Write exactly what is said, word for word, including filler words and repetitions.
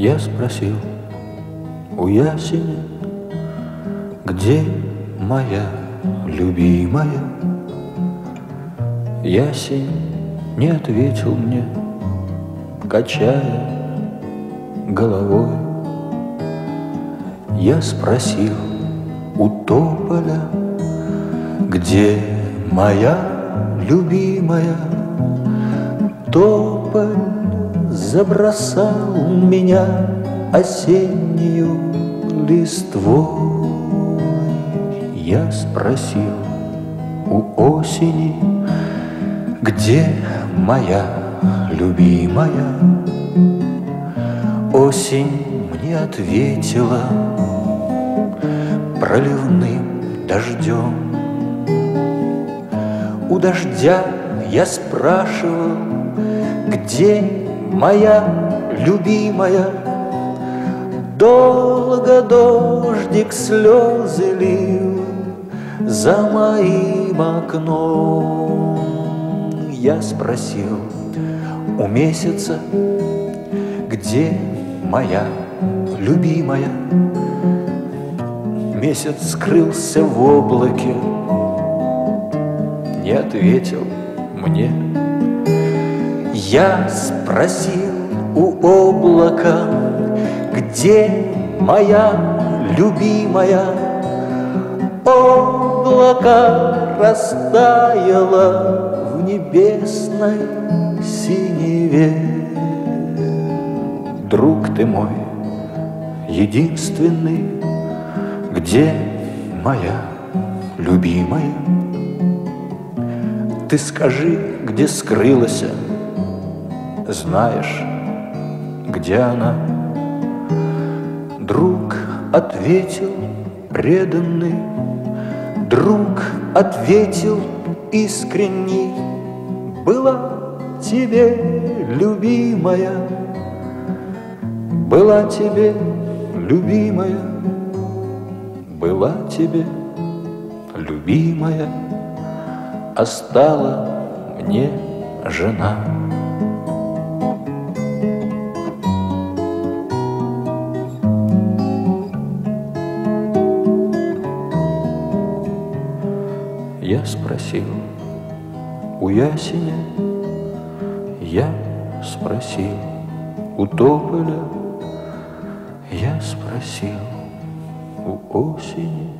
Я спросил у ясеня, где моя любимая? Ясень не ответил мне, качая головой. Я спросил у тополя, где моя любимая? Тополь забросал меня осеннюю листвой. Я спросил у осени, где моя любимая? Осень мне ответила проливным дождем. У дождя я спрашивал, где моя любимая? Долго дождик слезы лил за моим окном. Я спросил у месяца, где моя любимая? Месяц скрылся в облаке, не ответил мне. Я спросил у облака, где моя любимая? Облако растаяло в небесной синеве. Друг ты мой единственный, где моя любимая? Ты скажи, где скрылась, знаешь, где она? Друг ответил преданный, друг ответил искренний: была тебе любимая, была тебе любимая, была тебе любимая, а стала мне жена. Я спросил у ясеня, я спросил у тополя, я спросил у осени.